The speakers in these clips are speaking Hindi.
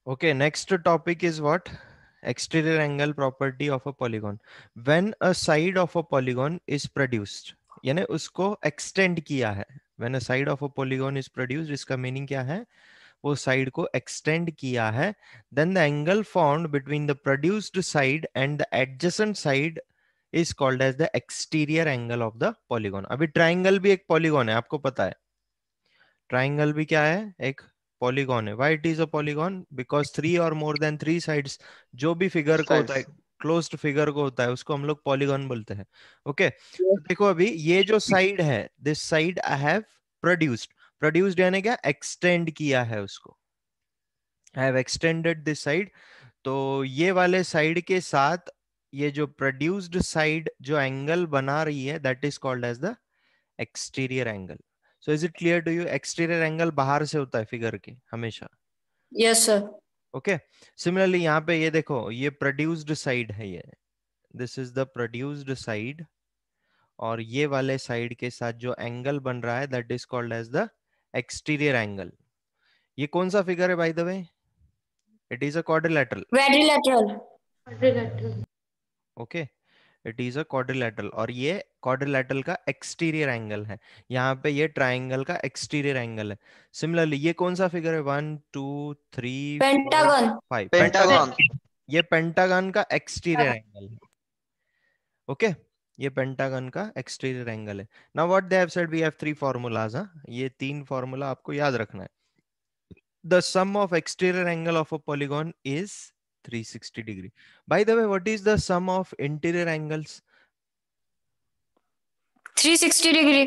Okay, next topic is what? Exterior angle property of a polygon. When a side of a polygon is produced, यानी उसको extend किया है. When a side of a polygon is produced, इसका meaning क्या है? वो side को extend किया है. Then the angle formed between the produced side and the adjacent side is called as the exterior angle of the polygon. अभी triangle भी एक polygon है, आपको पता है. ट्राइंगल भी क्या है? एक पॉलीगॉन है. Why it is a polygon? Because three और मोर देन थ्री साइड्स, जो भी फिगर को होता है, Sides. क्लोज्ड फिगर को होता है, उसको हम लोग पॉलीगॉन बोलते हैं. Okay, Yes. तो देखो अभी ये जो साइड है, this side I have produced. Produced यानी क्या? एक्सटेंड किया है उसको. I have extended this side. तो ये वाले साइड के साथ ये जो प्रोड्यूस्ड साइड जो एंगल बना रही है, that is called as the exterior angle. So is it clear to you? Exterior angle बाहर से होता है फिगर के हमेशा. Yes, sir. ओके, सिमिलरली यहाँ पे ये देखो, ये प्रोड्यूस्ड साइड है, ये this is the produced side. और ये वाले साइड के साथ जो एंगल बन रहा है, that is called as the exterior angle. ये कौन सा फिगर है by the way? It is a quadrilateral. Quadrilateral. Okay, it is a quadrilateral. और ये क्वाड्रिलेटरल का एक्सटीरियर एंगल है. यहाँ पे ये ट्राइंगल का एक्सटीरियर एंगल है. सिमिलरली ये कौन सा फिगर है? 1 2 3 4 Pentagon. 5. Pentagon. ये पेंटागन का एक्सटीरियर एंगल है. ओके, ये पेंटागन का एक्सटीरियर एंगल है. Now what they have said, we have three formulas. ये तीन फार्मूला आपको याद रखना है. The sum of exterior angle of a polygon is 360 degree. By the way, what is the sum of interior angles? 360 degree.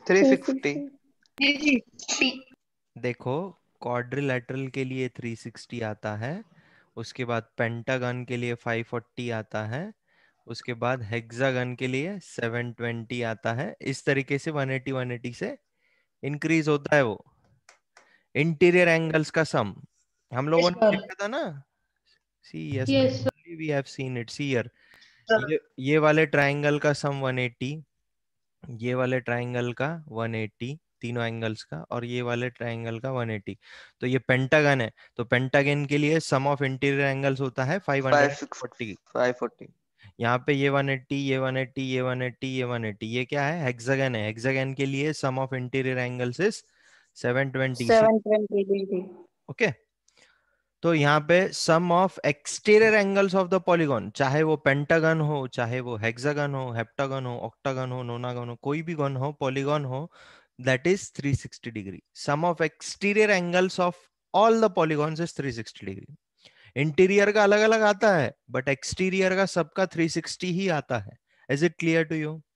350. देखो, क्वाड्रिलेटरल के लिए 360 आता है, उसके बाद पेंटागन के लिए 540 आता है, उसके बाद हेक्सागन के लिए 720 आता है. इस तरीके से 180 180 से इंक्रीज होता है वो इंटीरियर एंगल्स का सम. हम लोगों ने देखा था ना. See yes, we have seen it. See here, ये वाले ट्रायंगल का सम 180, ये वाले ट्रायंगल का 180, तीनों एंगल्स का, और ये वाले ट्रायंगल का 180. तो ये पेंटागन है, तो पेंटागन के लिए सम ऑफ इंटीरियर एंगल्स होता है 540. 540. यहाँ पे ये 180, ये 180, ये 180, ये 180, ये क्या है? हेक्सागन है. हेक्सागन के लिए sum of interior angles is 720. 720 degree. Okay, तो यहाँ पे sum of exterior angles of the polygon, चाहे वो पेंटागन हो, चाहे वो हेक्सागन हो, हेप्टागन हो, ऑक्टागन हो, नोनागन हो, कोई भी गन हो, पॉलीगॉन हो, that is 360 degree. Sum of exterior angles of all the polygons is 360 degree. Interior का अलग अलग आता है, बट एक्सटीरियर का सबका 360 ही आता है. Is it clear to you?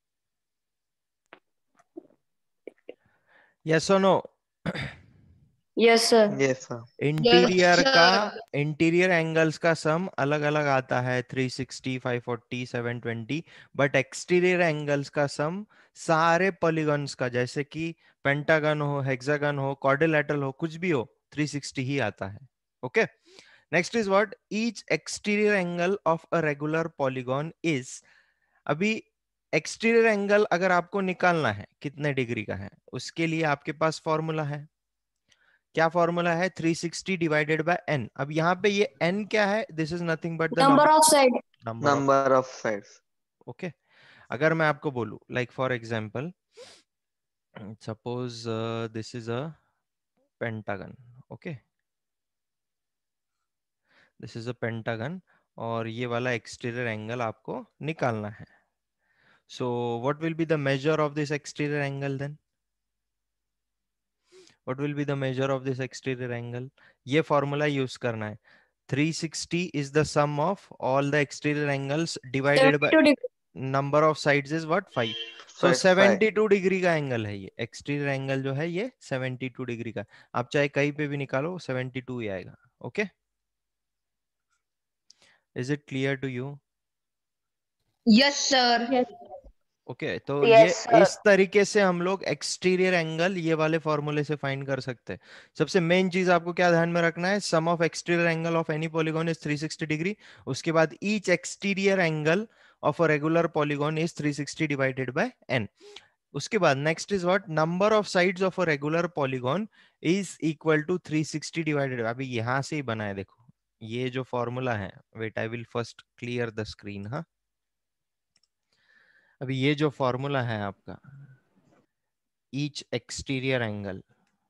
Yes और no? Yes, sir. Yes, sir. Interior का, इंटीरियर एंगल्स का सम अलग अलग आता है, 360, 540, 720. बट एक्सटीरियर एंगल्स का सम सारे पॉलीगॉन्स का, जैसे कि पेंटागन हो, हेक्सागन हो, क्वाड्रिलेटरल हो, कुछ भी हो, 360 ही आता है. Okay, next is what? Each exterior angle of a regular polygon is. अभी एक्सटीरियर एंगल अगर आपको निकालना है कितने डिग्री का है, उसके लिए आपके पास फॉर्मूला है. क्या फॉर्मूला है? 360 डिवाइडेड बाय n. अब यहाँ पे ये n क्या है? This is nothing but the Number of side. Number of. Number of sides. Okay, अगर मैं आपको बोलूं, like for example, suppose this is a pentagon. Okay, this is a pentagon, और ये वाला एक्सटीरियर एंगल आपको निकालना है. So what will be the measure of this exterior angle then? What will be the measure of this exterior angle? ये फॉर्मूला यूज करना है. 360 is the sum of all the exterior angles divided by 72 degree. number of sides is what? 5. So 5. 72 degree का एंगल है ये. एक्सटीरियर एंगल जो है ये 72 डिग्री का. आप चाहे कहीं पे भी निकालो, 72 ही आएगा. Okay, is it clear to you? Yes, sir. Okay, तो ये Yes, sir. इस तरीके से हम लोग एक्सटीरियर एंगल ये वाले फॉर्मूले से फाइंड कर सकते हैं. सबसे मेन चीज आपको क्या ध्यान में रखना है? Sum of exterior angle of any polygon is 360 degree. उसके बाद each exterior angle of a regular polygon is 360 divided by n. उसके बाद next is what? Number of sides of a regular polygon is equal to 360 divided, अभी यहां से ही बना है देखो, ये जो फॉर्मूला है, wait I will first clear the screen. हाँ, अभी ये जो फॉर्मूला है आपका, each exterior angle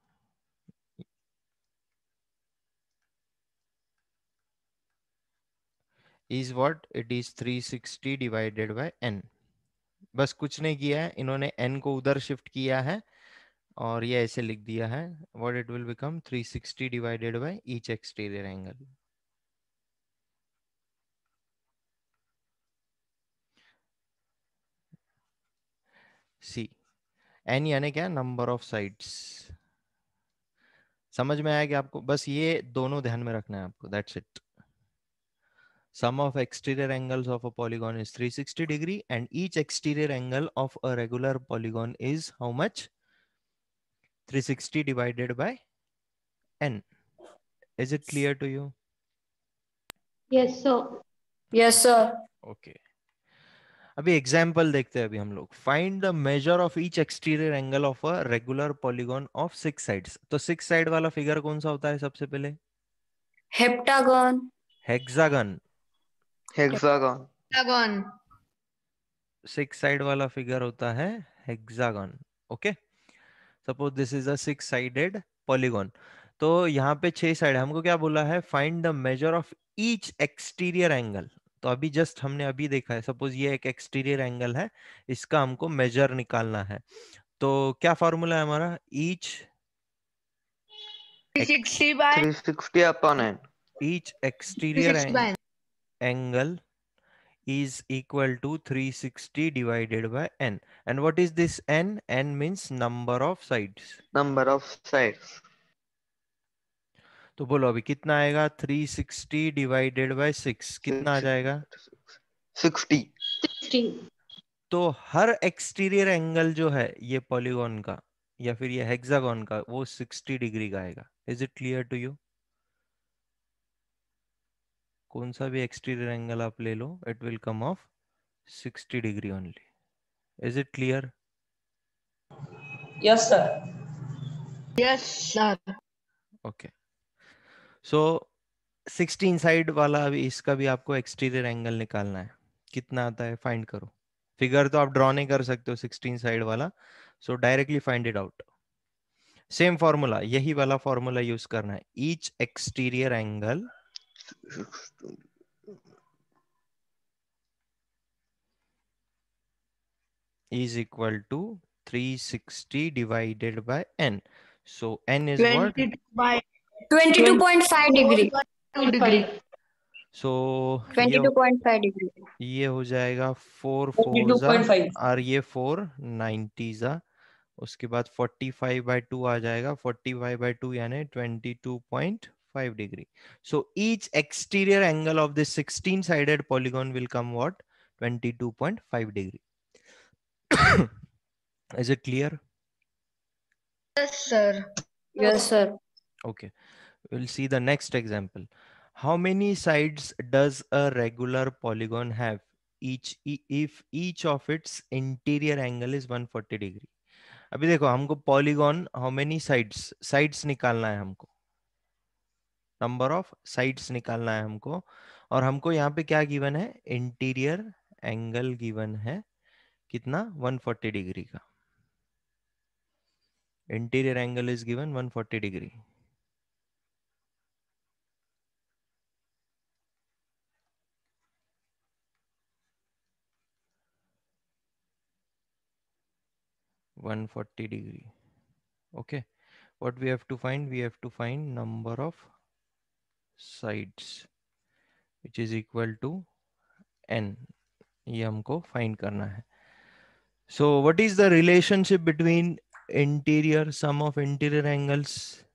is what, it is 360 divided by n। बस कुछ नहीं किया है इन्होंने, n को उधर शिफ्ट किया है और ये ऐसे लिख दिया है, what it will become 360 divided by each exterior angle. See, n यानी क्या, नंबर ऑफ साइड्स। समझ में आया कि आपको, बस ये दोनों ध्यान में रखना है आपको, that's it. Sum of exterior angles of a polygon is 360 degree and each exterior angle of a regular polygon is how much? 360 divided by n. Is it clear to you? Yes, sir. Yes, sir. Okay. अभी एग्जाम्पल देखते हैं अभी हम लोग। Find the measure of each exterior angle of a regular polygon of 6 sides. तो 6 साइड वाला फिगर कौन सा होता है सबसे पहले? Heptagon. Hexagon. Hexagon. Hexagon. 6 side वाला फिगर होता है hexagon. Okay, suppose this is a 6 sided polygon. तो यहाँ पे 6 साइड, हमको क्या बोला है, find the measure of each exterior angle. तो अभी जस्ट हमने अभी देखा है, सपोज ये एक एक्सटीरियर एंगल है, इसका हमको मेजर निकालना है। तो क्या फॉर्मूला है हमारा, Sixty by 360 upon n। Each exterior 360 by angle is equal to 360 divided by n. And what is this n? N means number of sides. Number of sides तो बोलो अभी कितना आएगा, 360 डिवाइडेड बाय 6 कितना आ जाएगा? 60। 60. तो हर एक्सटीरियर एंगल जो है ये पॉलीगॉन का या फिर ये हेक्सागन का, वो 60 डिग्री का आएगा। Is it clear to you? कौन सा भी एक्सटीरियर एंगल आप ले लो, it will come of 60 degree only. Is it clear? Yes, sir. Yes, sir. Okay, so 16 side वाला, अभी इसका भी आपको एक्सटीरियर एंगल निकालना है, कितना आता है फाइंड करो। फिगर तो आप ड्रॉ नहीं कर सकते हो 16 साइड वाला, so directly find it out. Same formula, यही वाला फॉर्मूला यूज करना है, each exterior angle is equal to 360 divided by n. So n is what? 22 by 22.5 degree. 2 degree. So ये 22.5 degree. ये हो जाएगा 4 4 जा 22.5. और ये 4 90 जा, उसके बाद 45 by 2 आ जाएगा, 45 by 2 यानी 22.5 degree. So each exterior angle of this 16 sided polygon will come what? 22.5 degree. Is it clear? Yes, sir. Yes, sir. Okay, we'll see the next example. How many sides does a regular polygon have? If each of its interior angle is 140 degree. अभी देखो हमको polygon, how many sides, sides निकालना है हमको, नंबर ऑफ साइड्स निकालना है हमको। और हमको यहाँ पे क्या गिवन है, इंटीरियर एंगल गिवन है, कितना, 140 डिग्री का। Interior angle is given 140 degree. One 140 degree. Okay, what we have to find, we have to find number of sides which is equal to n, ये हमको find करना है। So what is the relationship between interior, sum of interior angles?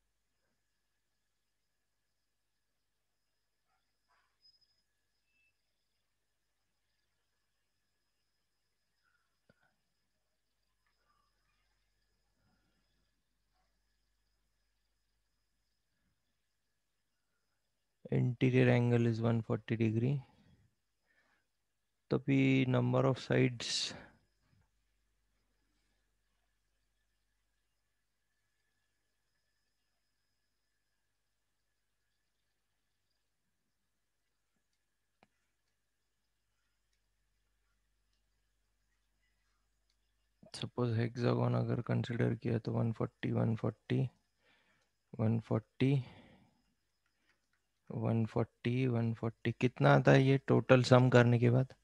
Interior angle is 140 degree, तभी number of sides suppose hexagon अगर कंसिडर किया तो 140 140 140 140 140 कितना आता है ये टोटल सम करने के बाद?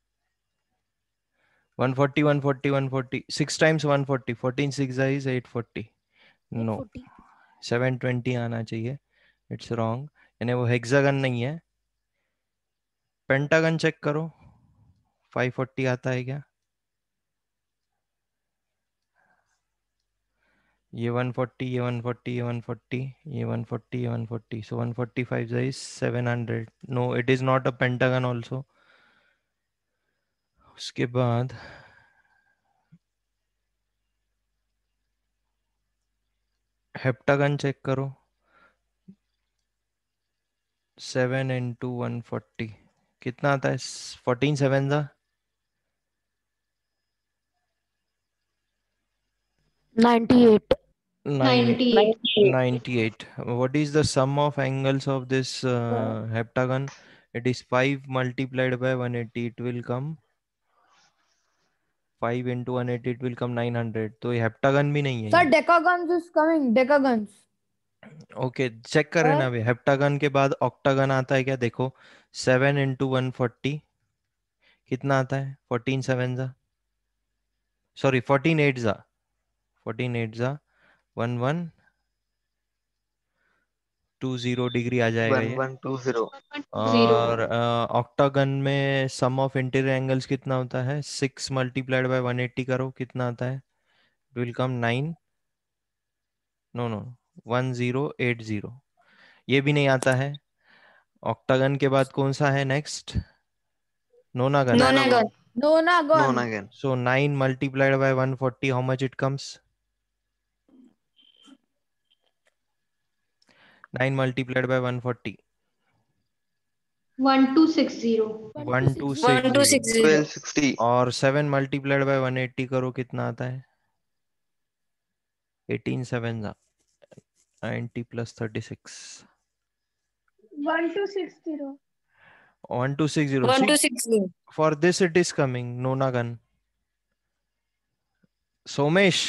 140 140 140 6 टाइम्स 140 14 6 is 840. नो 840 720 आना चाहिए. It's wrong. यानी वो हेक्सागन नहीं है. पेंटागन चेक करो 540 आता है क्या? ये 140 ये 140 ये 140 ये 140 ये 140 so 145 is 700. No, it is not a pentagon also. उसके बाद हेप्टागन चेक करो 7 into 140 कितना आता है? 14 7 जा 98 98. 98. What is the sum of angles of this heptagon? It is 5 multiplied by 180. It will come 5 into 180. It will come 900. तो ये heptagon भी नहीं है Sir, ये. decagons is coming. Decagons. Okay check कर रहे ना Sir, अभी. हेप्टागन के बाद ऑक्टागन आता है क्या? देखो 7 into 140 कितना आता है? 14 7 जा सॉरी 14 8 जा 14 8 जा 1120 डिग्री आ जाएगा ये. 1120. और ऑक्टागन में सम ऑफ इंटीरियर एंगल्स कितना होता है? 6 मल्टीप्लाइड बाय 180 करो कितना आता है? It will come 9 no no 1080. ये भी नहीं आता है. ऑक्टागन के बाद कौन सा है next? Nonagon. Nonagon. nonagon. Nonagon. So 9 multiplied by 140, how much it comes? 9 multiplied by 140. 1260. 1260. 1260. 1260. और 7 multiplied by 180 करो कितना आता है? 18 7 जा 90 plus 36. 1260 1260. See, 1260. for this it is coming Nonagon. Somesh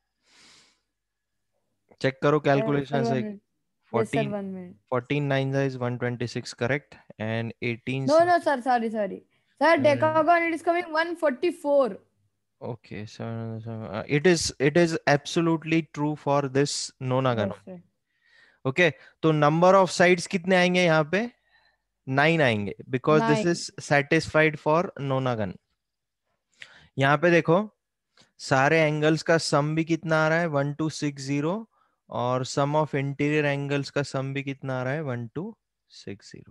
check करो Sir, कैलकुलेशन से. one minute. Yes, sir, 14 1 minute. 14 9 is 126 correct and 18 No, no, sir. Sorry. Sir, decagon it is coming 144. okay so, it is absolutely true for this Nonagon. Yes, sir. okay तो number of sides कितने आएंगे यहाँ पे? 9 आएंगे because this 9. is satisfied for Nonagon. यहाँ पे देखो सारे एंगल्स का सम भी कितना आ रहा है? 1260. और सम ऑफ इंटीरियर एंगल्स का सम भी कितना आ रहा है? 1260.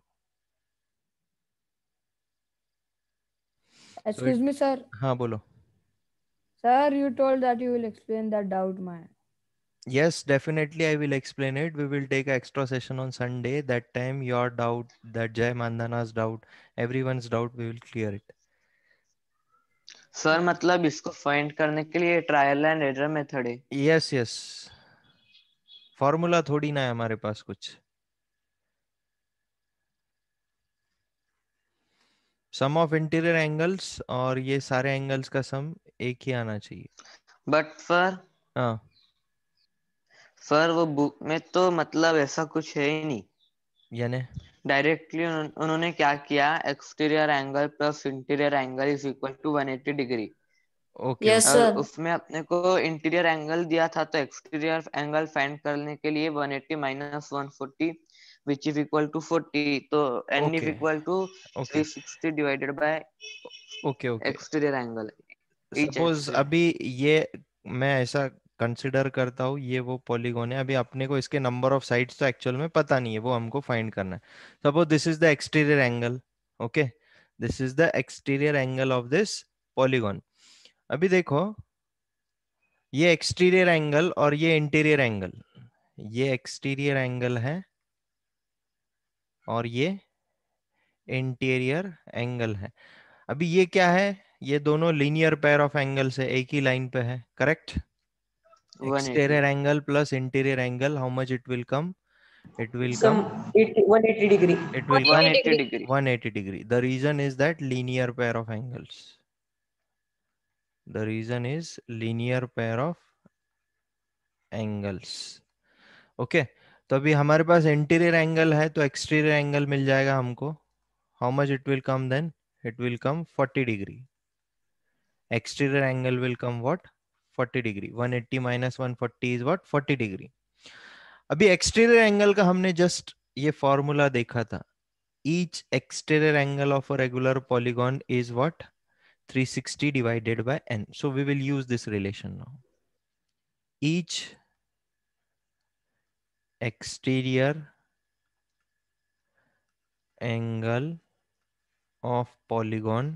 Excuse me, sir. हाँ बोलो. Sir, you told that you will explain that doubt, man. Yes, definitely I will explain it. We will take an extra session on Sunday. That time your doubt, that Jay Mandana's doubt, everyone's doubt, we will clear it. Sir मतलब इसको फाइंड करने के लिए ट्रायल एंड एरर मेथड है. Yes, yes. फॉर्मूला थोड़ी ना है हमारे पास कुछ. सम ऑफ इंटीरियर एंगल्स और ये सारे एंगल्स का सम एक ही आना चाहिए. बट सर हाँ सर वो बुक में तो मतलब ऐसा कुछ है ही नहीं. यानी डायरेक्टली उन्होंने क्या किया, exterior angle plus interior angle is equal to 180 degree. Okay Yes, और sir. उसमें अपने को इंटीरियर एंगल दिया था तो एक्सटीरियर एंगल फाइंड करने के लिए 180 minus 140 which is equal to 40. तो n is Okay. Equal to okay 360 divided by okay okay. Exterior angle. Suppose अभी ये मैं ऐसा कंसिडर करता हूँ ये वो पॉलीगॉन है. अभी अपने को इसके नंबर ऑफ साइड्स तो एक्चुअल में पता नहीं है, वो हमको फाइंड करना है. Suppose this is the exterior angle. Okay this is the exterior angle of this polygon. अभी देखो ये एक्सटीरियर एंगल और ये इंटीरियर एंगल, ये एक्सटीरियर एंगल है और ये इंटीरियर एंगल है. अभी ये क्या है? ये दोनों लीनियर पेयर ऑफ एंगल्स है, एक ही लाइन पे है. Correct. 180. Exterior angle plus interior angle, how much it will come? It will Some come 180 degree. it will 180 come degree. 180 degree. The reason is that linear pair of angles. The reason is linear pair of angles. Okay तो अभी हमारे पास इंटीरियर एंगल है तो एक्सटीरियर एंगल मिल जाएगा हमको. How much it will come then? It will come 40 degree. Exterior angle will come what? 40 degree. 180 minus 140 is what? 40 degree. अभी exterior angle का हमने just ये formula देखा था. Each exterior angle of a regular polygon is what? 360 divided by n. So we will use this relation now. Each exterior angle of polygon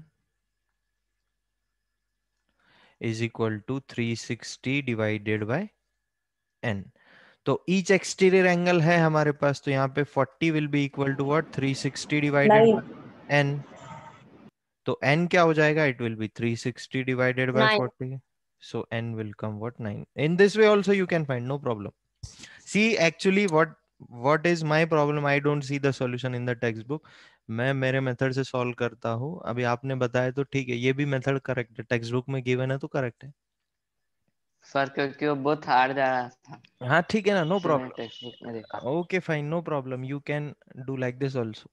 is equal to 360 divided by n. तो ईच एक्सटीरियर एंगल है हमारे पास तो यहाँ पे 40 will be equal to what? 360 divided by n. तो n क्या हो जाएगा? It will be 360 divided by 9. 40. So n will come what? 9. In this way also you can find, no problem. See actually what is my problem? I don't see the solution in the textbook. मैं मेरे मेथड से सॉल्व करता हूँ. अभी आपने बताया तो ठीक है, ये भी मेथड करेक्ट है, टेक्स्ट बुक में गिवन है तो करेक्ट है. सर क्योंकि वो बहुत हार्ड जा रहा था, हाँ ठीक है ना, नो इसलिए मैंने प्रॉब्लम. टेक्स्ट बुक में देखा. Okay, fine, no problem. You can do like this also.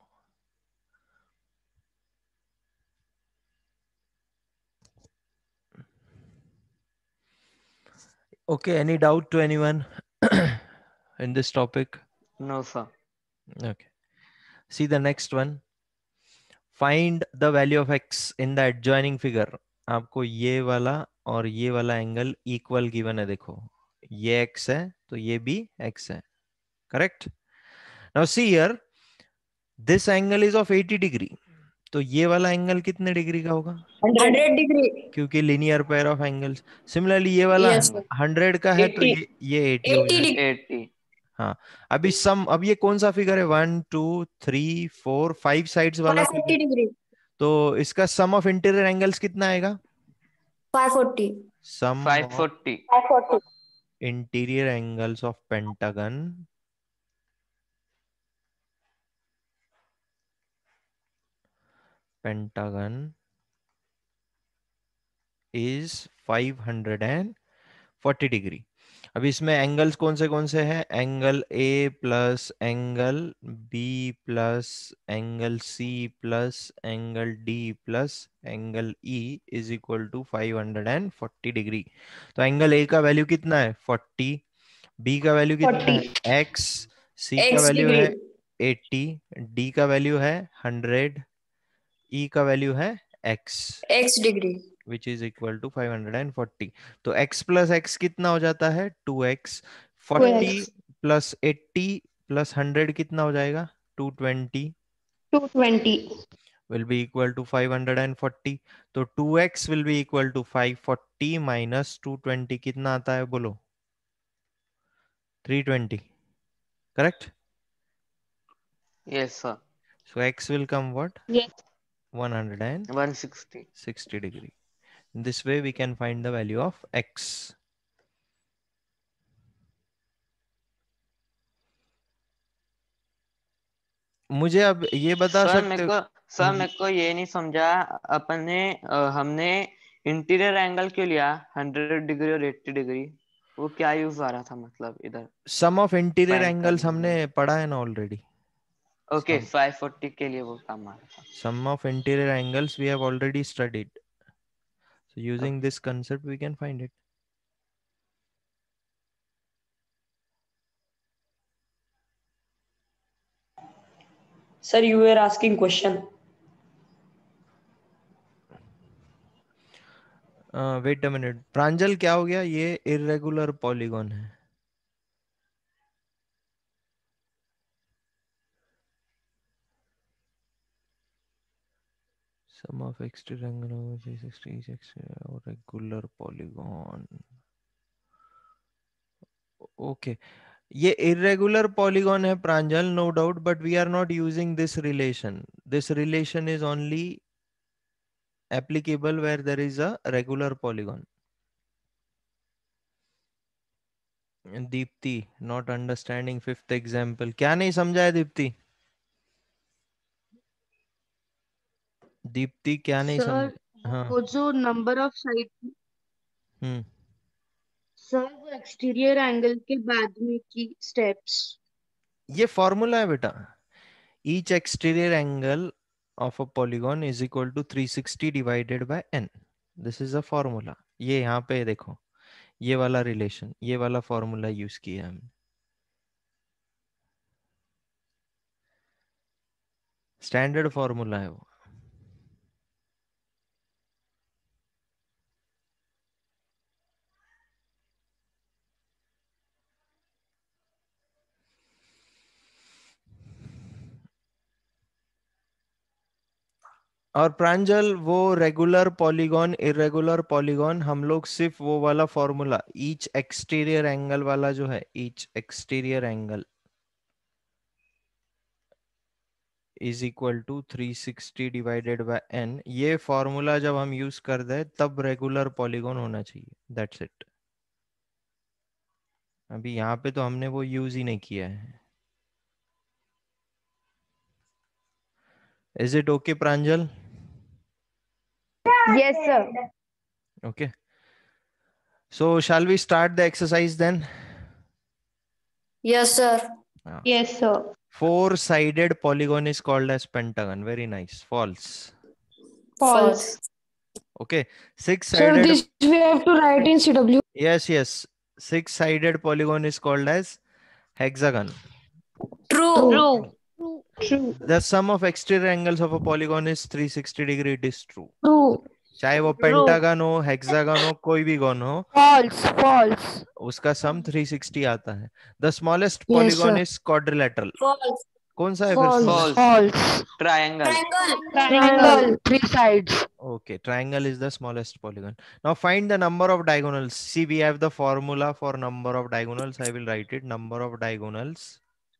Okay, any doubt to anyone in this topic? No sir. Okay. See the next one. Find the value of x in the adjoining figure. आपको ये वाला और ये वाला एंगल इक्वल गिवन है. देखो ये x है तो ये भी x है. Correct. Now see here, this angle is of 80 degree. तो ये वाला एंगल कितने डिग्री का होगा? 100 degree. क्योंकि linear pair of angles. Similarly ये वाला Yes, sir. 100 का है तो 80. ये 80 हो 80 जाएगा. degree. 80. हाँ. अभी सम, अब ये कौन सा फिगर है? 1 2 3 4 5 साइड्स वाला 540 फिगर. degree. तो इसका सम ऑफ इंटीरियर एंगल्स कितना आएगा? 540. Sum of 540. 540. Interior angles of pentagon is 540 degree. अब इसमें एंगल्स कौन से हैं? Angle A plus angle B plus angle C plus angle D plus angle E is equal to 540 degree. तो एंगल ए का वैल्यू कितना है? 40. बी का वैल्यू कितना है? 40. एक्स. सी का X वैल्यू degree. है 80. डी का वैल्यू है 100. ई का वैल्यू है x, X degree. Which is equal to 540. तो x प्लस x कितना हो जाता है? 2x. 40 प्लस 80 प्लस 100 कितना हो जाएगा? 220. 220. will be equal to 540. तो 2x will be equal to 540 minus 220 कितना आता है बोलो? 320. Correct? Yes sir. So x will come what? Yes. 160 160. degree. In this way we can find the value of x. मुझे अब ये बता सर सकते मेरे हो? को सर मेरे को ये नहीं समझा. हमने इंटीरियर एंगल क्यों लिया 100 डिग्री और 80 डिग्री? वो क्या यूज आ रहा था मतलब इधर sum of interior find angles करने हमने में? पढ़ा है ना ऑलरेडी. ओके 540 के लिए वो काम आ रहा था. Sum of interior angles we have already studied. So using this concept we can find it. Sir, you were asking question. Wait a minute. Pranjal क्या हो गया? ये इरेगुलर पॉलीगॉन है. Sum of exterior angle of 360 is exterior regular polygon. Okay. ये irregular polygon है प्रांजल, no doubt, but we are not using this relation. This relation is only applicable where there is a regular polygon. Deepti not understanding fifth example. क्या नहीं समझा है दीप्ति? दीप्ति क्या नहीं समझ? हाँ वो जो नंबर ऑफ साइड हम्म सर वो एक्सटीरियर एंगल के बाद में की स्टेप्स। ये फॉर्मूला है बेटा. Each exterior angle of a polygon is equal to 360 divided by n. This is a formula. ये यहाँ पे देखो, ये वाला रिलेशन, ये वाला फॉर्मूला यूज किया हमने. स्टैंडर्ड फॉर्मूला है वो. और प्रांजल, वो रेगुलर पॉलीगॉन इरेगुलर पॉलीगॉन हम लोग सिर्फ वो वाला फॉर्मूला ईच एक्सटीरियर एंगल वाला जो है, each exterior angle is equal to 360 divided by n, ये फॉर्मूला जब हम यूज कर दे तब रेगुलर पॉलीगॉन होना चाहिए. That's it. अभी यहाँ पे तो हमने वो यूज ही नहीं किया है. Is it okay Pranjal? Yes, sir. Okay. So shall we start the exercise then? Yes, sir. Yes, sir. Four-sided polygon is called as pentagon. Very nice. False. False. Okay. Sir, Six-sided. this we have to write in CW. Yes, yes. Six-sided polygon is called as hexagon. True. True. True. True. The sum of exterior angles of a polygon is 360 degree. It is true. True. चाहे वो पेंटागन हो, हेक्सागन हो, कोई भी गॉन हो, False. False. उसका सम 360 आता है. The smallest Yes, polygon sir. Is quadrilateral. False. कौन सा है फिर False. smallest? False. False. Triangle. Triangle. Triangle. Three sides. Okay, triangle is the smallest polygon. Now find the number of diagonals. See, we have the formula for number of diagonals. I will write it. Number of diagonals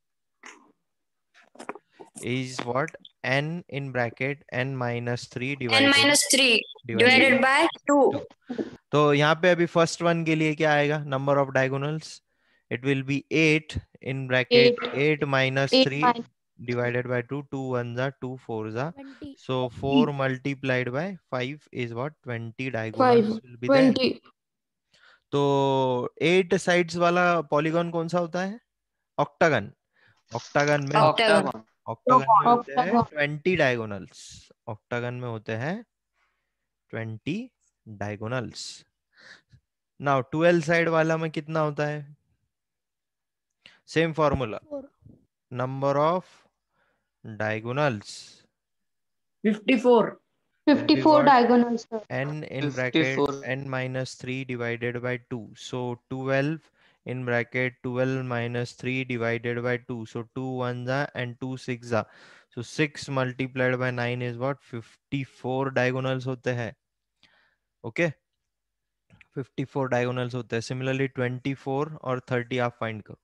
is what? N in bracket n minus 3 N divided minus 3 divided by 2. तो यहाँ पे अभी फर्स्ट वन के लिए क्या आएगा? Number of diagonals, it will be 8 in bracket 8 minus 3 divided by 2. 2 1s are 2 4s are. 20. So 4 multiplied by 5 is what? 20 diagonals 5. will be there. 20. तो 8 साइड्स वाला पॉलीगॉन कौन सा होता है? ऑक्टागन. ऑक्टागन में Octagon. ऑक्टागन में होते हैं 20 डायगोनल्स. ऑक्टागन में होते हैं 20 डायगोनल्स. नाउ 12 साइड वाला में कितना होता है? Same formula. 4. Number of diagonals 54. 54 what? diagonals, sir. n in bracket 54. n minus 3 divided by 2. So 12 in bracket 12 minus 3 divided by 2. So 2 1s are and 2 6 are. So 6 multiplied by 9 is what? 54 diagonals होते हैं. Okay. 54 डायगोनल्स होते हैं. सिमिलरली 24 और 30 आप फाइंड करो.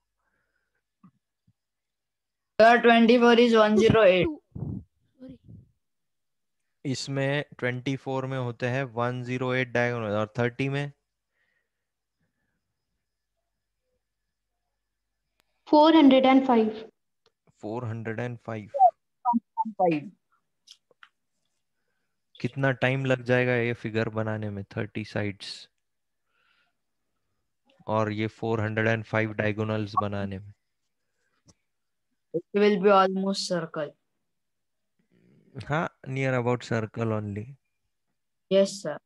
Sir, 24 is 108. 2. Sorry. इसमें 24 में होते हैं 108 डायगोनल और 30 में 405. 405. 5. कितना टाइम लग जाएगा ये फिगर बनाने में? 30 साइड्स और ये 405 डायगोनल्स बनाने में. It will be almost circle. हाँ, near about circle only. Yes, sir.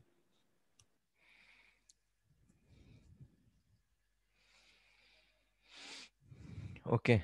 Okay.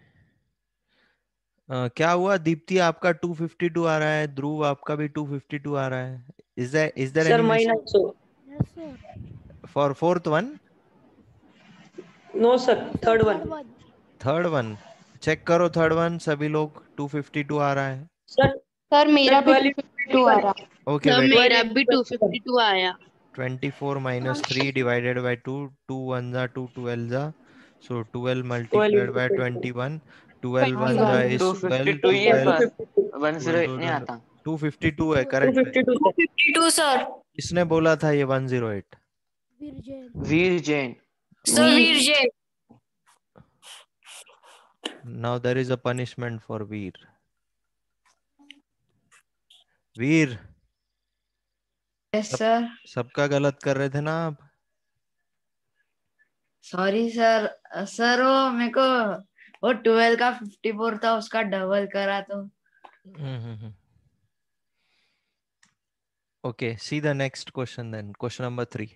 क्या हुआ दीप्ति? आपका 252 आ रहा है. ध्रुव आपका भी 252 आ रहा है. Is there Sir, any mine also. Yes, sir. For fourth one? No, sir. Yes, sir. Third one. Third one check करो. थर्ड वन सभी लोग 252 आ रहा है. Sir, सर मेरा भी 12 252 आ रहा। Okay sir wait. मेरा भी 252 आया। 24 minus 3 divided by 2. 2 1s are 2 12s are. So 12 multiplied by 21. 12 1s are is 12. 252 ही है 12 पर 108 नहीं आता. 252 है. करेक्ट है. 252, sir. 52, sir. किसने बोला था ये 108? Virgin. Veer Jain. Sir, Veer Jain. Now there is a punishment for Veer. Veer, yes sir. सबका गलत कर रहे थे ना आप? Sorry sir. सर वो मेरे को वो 12 का 54 था, उसका डबल करा तो। Okay, see the next question then. Question number 3.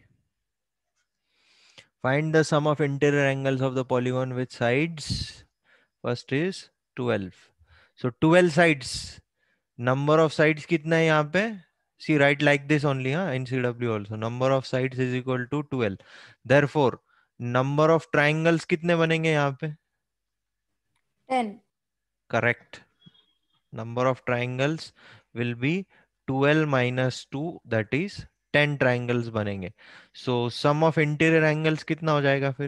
Find the sum of interior angles of the polygon with sides. First is 12. So 12 sides. Number of sides कितना है यहाँ पे? See, write like this only, हाँ, in CW also. Number of sides is equal to 12. Therefore, number of triangles कितने बनेंगे यहाँ पे? 10. Correct. Number of triangles will be 12 minus 2, that is 10 triangles बनेंगे. So sum of interior angles कितना हो जाएगा फिर?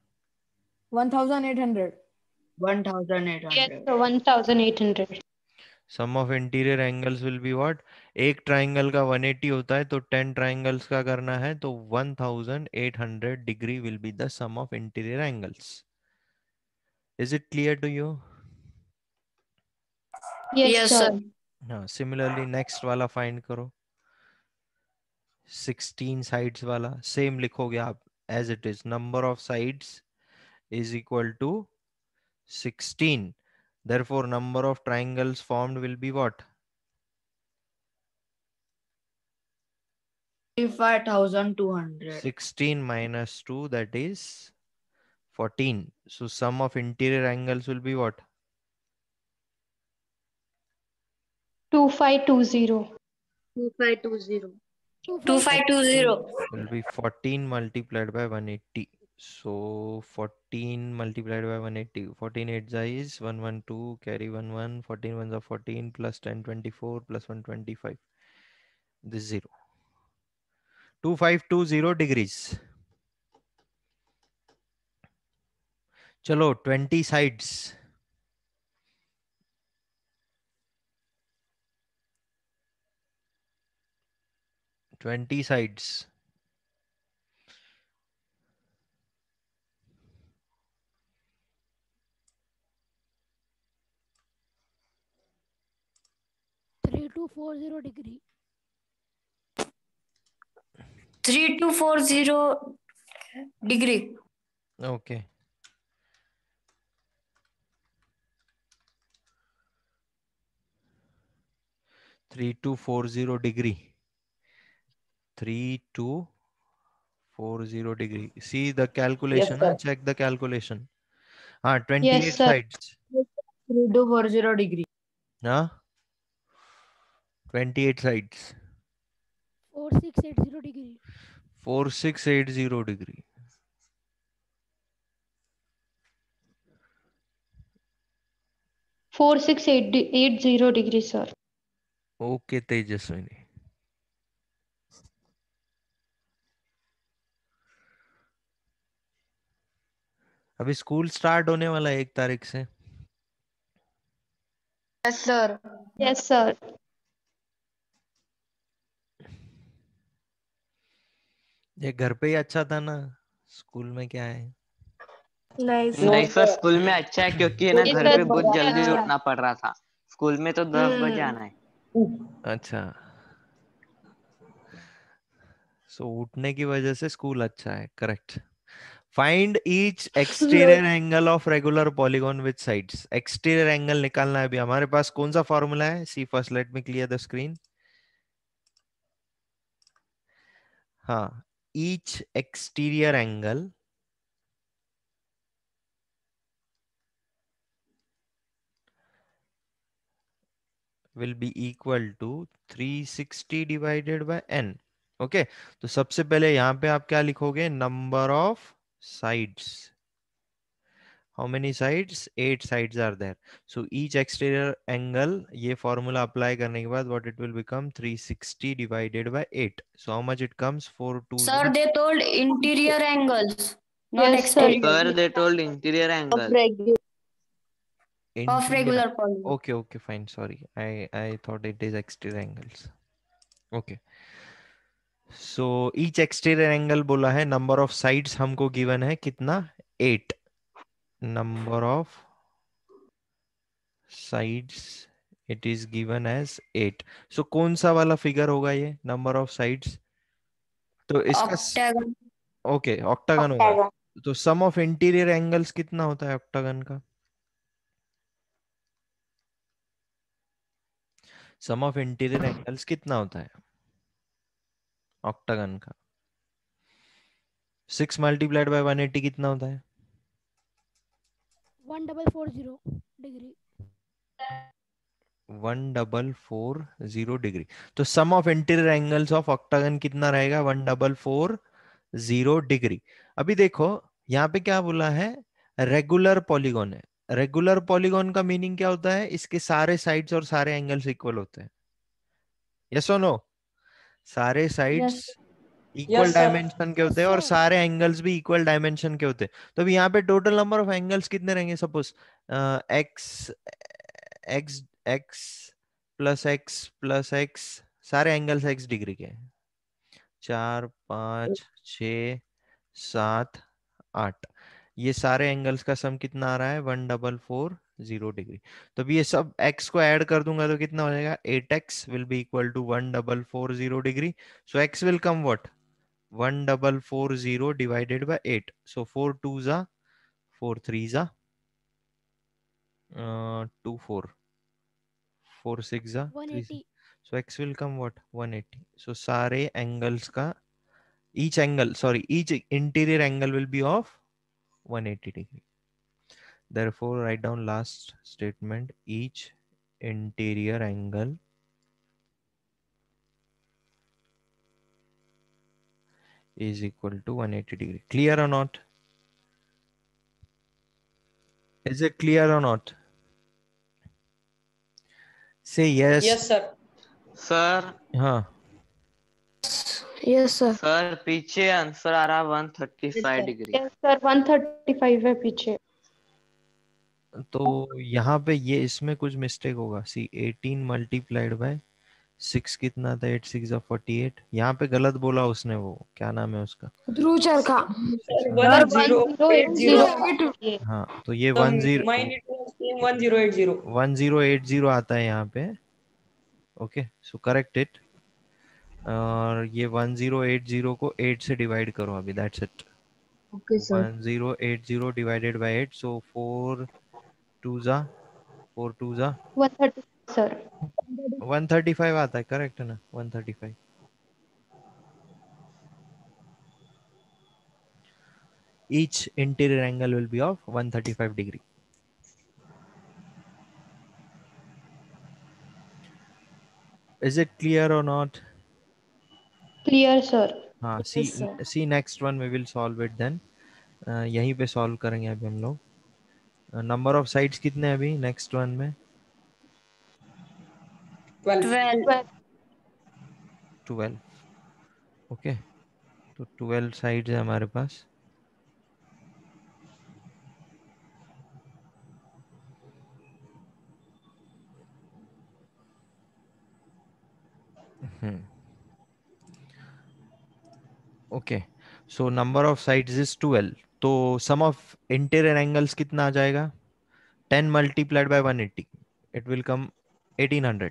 1800. 1800. 1800. Sum of interior angles will be what? एक triangle का 180 होता है, तो 10 triangles का करना है, तो 1800 degree will be the sum of interior angles. Is it clear to you? Yes, sir. हाँ, similarly next वाला find करो. 16 sides वाला same लिखोगे आप as it is. Number of sides is equal to 16. Therefore, number of triangles formed will be what? 35,200. 16 minus 2, that is 14. So sum of interior angles will be what? 2520. 2520. 2520. Will be 14 multiplied by 180. So 14 multiplied by 180. 14 8 is 112, carry 1 14 ones are 14 plus 10 24 plus 125. This is 0. 2520 degrees. चलो 20 sides. Twenty sides. Three to 40 degree. 3240 degree. Okay. Three to 40 degree. 3240 degree. See the calculation. sir. Check the calculation. 28 Yes, sir. sides. 3240 degree. 28 sides. 4680 degree. 4680 degree. Four six eight zero degree, sir. Okay, Tejaswini. अभी स्कूल स्टार्ट होने वाला है 1 तारीख से. Yes, sir. Yes, sir. ये घर पे ही अच्छा था ना, स्कूल में क्या है? नहीं सर, स्कूल में अच्छा है क्योंकि ना Yes, घर sir. पे बहुत जल्दी अच्छा। उठना पड़ रहा था. स्कूल में तो 10 बजे आना है. अच्छा, सो उठने की वजह से स्कूल अच्छा है. Correct. Find each exterior angle of regular polygon with sides. Exterior angle निकालना है. अभी हमारे पास कौन सा फॉर्मूला है? See first, let me clear the screen. हाँ, each exterior angle will be equal to 360 divided by n. Okay, तो सबसे पहले यहाँ पे आप क्या लिखोगे? Number of sides. How many sides? 8 sides are there. So each exterior angle, ये फॉर्मूला अप्लाई करने के बाद what it will become? 360 divided by 8. So how much it comes? 420. Sir, they told interior angles, not Yes, sir. exterior. Sir they told interior angle. Of regular polygon. Okay, okay, fine. Sorry, I thought it is exterior angles. Okay. So each exterior angle बोला है. Number of sides हमको given है कितना? 8. Number of sides it is given as 8। So कौन सा वाला फिगर होगा ये, नंबर ऑफ साइड्स? तो इसका octagon. ओके ऑक्टागन होगा। तो सम ऑफ इंटीरियर एंगल्स कितना होता है ऑक्टागन का? सम ऑफ इंटीरियर एंगल्स कितना होता है ऑक्टागन का? 6 मल्टीप्लाइड बाय 180 कितना होता है? 1440 डिग्री। 1440 डिग्री। तो sum of interior angles of octagon कितना रहेगा? 1440 डिग्री। अभी देखो यहाँ पे क्या बोला है, रेगुलर पॉलीगॉन है। रेगुलर पॉलीगॉन का मीनिंग क्या होता है? इसके सारे साइड्स और सारे एंगल्स इक्वल होते हैं। यस और नो? सारे sides equal Yes, sir. Dimension के होते हैं और सारे एंगल्स भी इक्वल डायमेंशन के होते हैं। तो अभी यहाँ पे टोटल नंबर ऑफ एंगल्स कितने रहेंगे? Suppose x x x plus x, सारे एंगल्स एक्स डिग्री के हैं। 4 5 6 7 8, ये सारे एंगल्स का सम कितना आ रहा है? 1440 डिग्री। तो अभी ये सब x को ऐड कर दूंगा तो कितना हो जाएगा? 8x will be equal to 1440 degree. So x will come what? 1440 divided by 8. So 4 2s are 4 3s are 2 4 4 6 are 3. 180। So x will come what? 180. So सारे angles का each interior angle will be of 180 degree. Therefore write down last statement, each interior angle is equal to 180 degree. Clear or not? Is it clear or not? Say yes. Yes, sir. Sir हाँ Yes, sir. सर पीछे आंसर आ रहा 135 डिग्री। Yes, sir. 135 है पीछे। तो यहाँ पे ये इसमें कुछ मिस्टेक होगा। सी 18 मल्टीप्लाइड बाय 6 कितना था? 8 6 48। यहाँ पे गलत बोला उसने, वो क्या नाम है उसका? ध्रुव चरखा। 1080. हाँ तो ये 10 Mine it was same 1080. 1080 आता है यहाँ पे। Okay so correct it. और ये 1080 को 8 से डिवाइड करो अभी, that's it. Okay, sir. 1080 divided by 8, so 4 2s 130, sir. 135 आता है, करेक्ट है ना? 135। Each interior angle will be of 135 degree. Is it clear or not? Clear, sir. हाँ Yes, sir. see next one we will solve it then. यहीं पे solve करेंगे अभी हम लोग। नंबर ऑफ साइड्स कितने हैं अभी नेक्स्ट वन में? 12. 12। ओके तो 12 साइड्स है हमारे पास। Okay so number of sides is 12। तो सम ऑफ इंटीरियर एंगल्स कितना आ जाएगा? 10 multiplied by 180, it will come 1800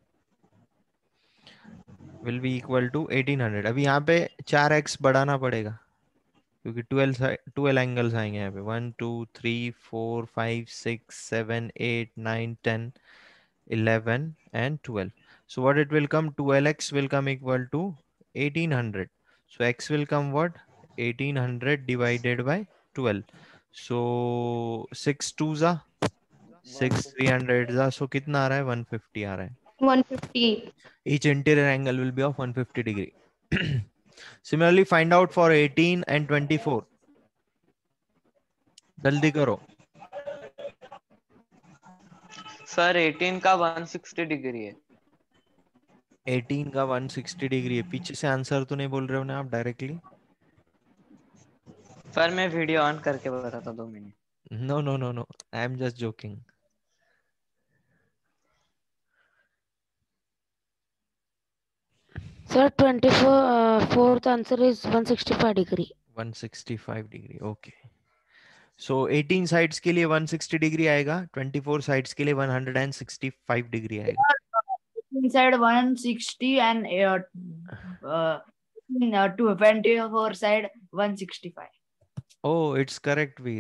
will be equal to 1800। अभी यहाँ पे 4x बढ़ाना पड़ेगा क्योंकि 12 एंगल्स आएंगे यहाँ पे। 1 2 3 4 5 6 7 8 9 10 11 and 12. So what it will come? 12x will come equal to 1800. So x will come what? 1800 divided by 12. So 6 2s are 6 300s are, so कितना आ रहा है? 150 आ रहा है। 150. Each interior angle will be of 150 degree. Similarly, find out for 18 and 24. जल्दी करो। सर 18 का 160 डिग्री है। 18 का 160 डिग्री है। पीछे से आंसर तो नहीं बोल रहे हो ना आप डायरेक्टली? सर मैं वीडियो ऑन करके बताता 2 मिनट। No no no no, I am just joking. Sir, 24 fourth answer is 165 degree. 165 degree, okay. So 18 sides के लिए 160 डिग्री आएगा, 24 साइड्स के लिए 165 डिग्री आएगा. Inside 160 and 24 side 165. Oh, it's correct, Veer.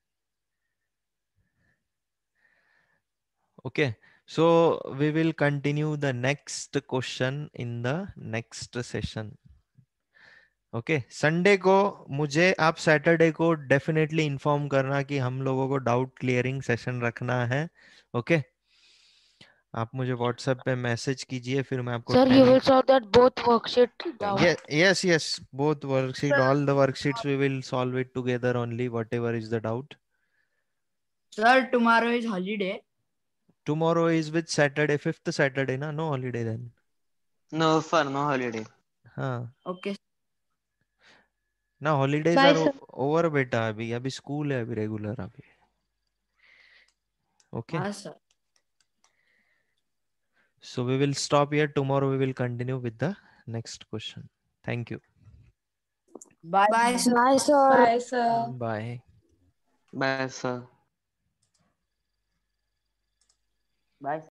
Okay, so we will continue the next question in the next session. Okay Sunday को मुझे आप सैटरडे को डेफिनेटली इन्फॉर्म करना कि हम लोगों को डाउट क्लियरिंग सेशन रखना है. ओके आप मुझे व्हाट्सएप पे मैसेज कीजिए, फिर मैं आपको Sir, you will timing. solve that both worksheet down. Yes, yes, both worksheet, all the worksheets we will solve it together only, whatever is the doubt. Sir, tomorrow is holiday. Tomorrow is with Saturday, 5th Saturday na, no holiday then. No sir, no holiday. हाँ Okay. ना holidays Bye, are sir. Over बेटा, अभी स्कूल है, अभी रेगुलर अभी. ओके हाँ sir. so we will stop here. Tomorrow we will continue with the next question. Thank you. Bye. Bye, sir. Bye, sir. Bye. Bye sir. Bye.